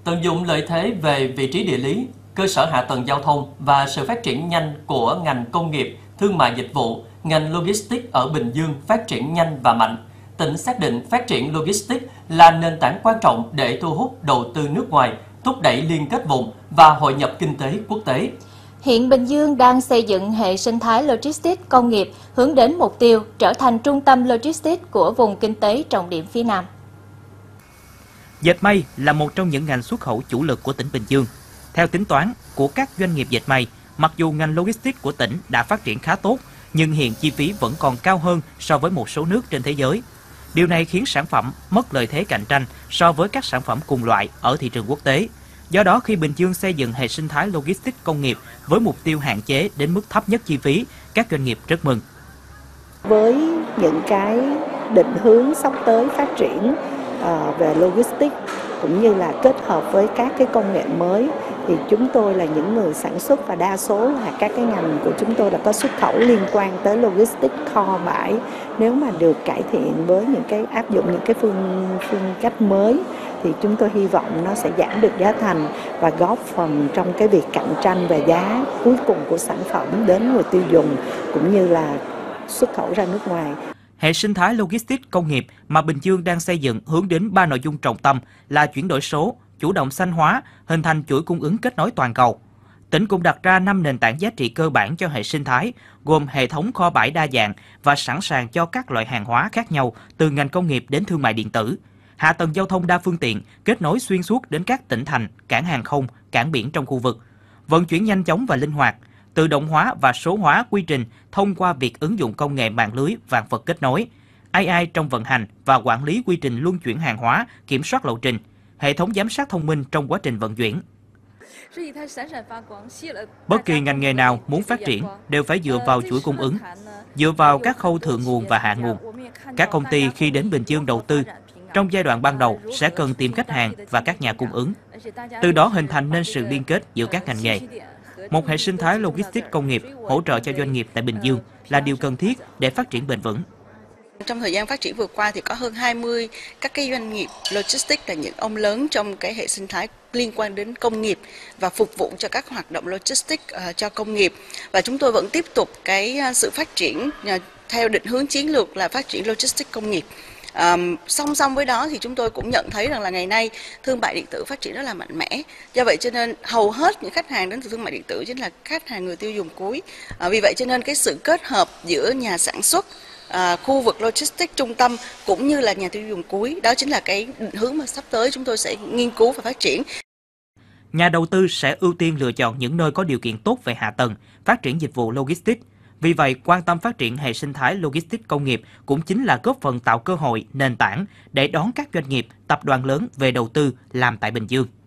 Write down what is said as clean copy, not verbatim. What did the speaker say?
Tận dụng lợi thế về vị trí địa lý, cơ sở hạ tầng giao thông và sự phát triển nhanh của ngành công nghiệp, thương mại dịch vụ, ngành logistics ở Bình Dương phát triển nhanh và mạnh. Tỉnh xác định phát triển logistics là nền tảng quan trọng để thu hút đầu tư nước ngoài, thúc đẩy liên kết vùng và hội nhập kinh tế quốc tế. Hiện Bình Dương đang xây dựng hệ sinh thái logistics công nghiệp hướng đến mục tiêu trở thành trung tâm logistics của vùng kinh tế trọng điểm phía Nam. Dệt may là một trong những ngành xuất khẩu chủ lực của tỉnh Bình Dương. Theo tính toán của các doanh nghiệp dệt may, mặc dù ngành logistics của tỉnh đã phát triển khá tốt, nhưng hiện chi phí vẫn còn cao hơn so với một số nước trên thế giới. Điều này khiến sản phẩm mất lợi thế cạnh tranh so với các sản phẩm cùng loại ở thị trường quốc tế. Do đó, khi Bình Dương xây dựng hệ sinh thái logistics công nghiệp với mục tiêu hạn chế đến mức thấp nhất chi phí, các doanh nghiệp rất mừng. Với những cái định hướng sắp tới phát triển về logistics cũng như là kết hợp với các cái công nghệ mới thì chúng tôi là những người sản xuất và đa số là các cái ngành của chúng tôi là có xuất khẩu liên quan tới logistics kho bãi. Nếu mà được cải thiện với những cái áp dụng những cái phương cách mới thì chúng tôi hy vọng nó sẽ giảm được giá thành và góp phần trong cái việc cạnh tranh về giá cuối cùng của sản phẩm đến người tiêu dùng cũng như là xuất khẩu ra nước ngoài. Hệ sinh thái logistics công nghiệp mà Bình Dương đang xây dựng hướng đến 3 nội dung trọng tâm là chuyển đổi số, chủ động xanh hóa, hình thành chuỗi cung ứng kết nối toàn cầu. Tỉnh cũng đặt ra 5 nền tảng giá trị cơ bản cho hệ sinh thái, gồm hệ thống kho bãi đa dạng và sẵn sàng cho các loại hàng hóa khác nhau từ ngành công nghiệp đến thương mại điện tử. Hạ tầng giao thông đa phương tiện, kết nối xuyên suốt đến các tỉnh thành, cảng hàng không, cảng biển trong khu vực. Vận chuyển nhanh chóng và linh hoạt, tự động hóa và số hóa quy trình thông qua việc ứng dụng công nghệ mạng lưới vạn vật kết nối, AI trong vận hành và quản lý quy trình luân chuyển hàng hóa, kiểm soát lộ trình, hệ thống giám sát thông minh trong quá trình vận chuyển. Bất kỳ ngành nghề nào muốn phát triển đều phải dựa vào chuỗi cung ứng, dựa vào các khâu thượng nguồn và hạ nguồn. Các công ty khi đến Bình Dương đầu tư, trong giai đoạn ban đầu sẽ cần tìm khách hàng và các nhà cung ứng. Từ đó hình thành nên sự liên kết giữa các ngành nghề. Một hệ sinh thái logistics công nghiệp hỗ trợ cho doanh nghiệp tại Bình Dương là điều cần thiết để phát triển bền vững. Trong thời gian phát triển vừa qua thì có hơn 20 các cái doanh nghiệp logistics là những ông lớn trong cái hệ sinh thái liên quan đến công nghiệp và phục vụ cho các hoạt động logistics cho công nghiệp. Và chúng tôi vẫn tiếp tục cái sự phát triển theo định hướng chiến lược là phát triển logistics công nghiệp. Song song với đó thì chúng tôi cũng nhận thấy rằng là ngày nay thương mại điện tử phát triển rất là mạnh mẽ. Do vậy cho nên hầu hết những khách hàng đến từ thương mại điện tử chính là khách hàng người tiêu dùng cuối. Vì vậy cho nên cái sự kết hợp giữa nhà sản xuất, khu vực logistics trung tâm cũng như là nhà tiêu dùng cuối, đó chính là cái định hướng mà sắp tới chúng tôi sẽ nghiên cứu và phát triển. Nhà đầu tư sẽ ưu tiên lựa chọn những nơi có điều kiện tốt về hạ tầng, phát triển dịch vụ logistics. Vì vậy, quan tâm phát triển hệ sinh thái logistics công nghiệp cũng chính là góp phần tạo cơ hội, nền tảng để đón các doanh nghiệp, tập đoàn lớn về đầu tư làm tại Bình Dương.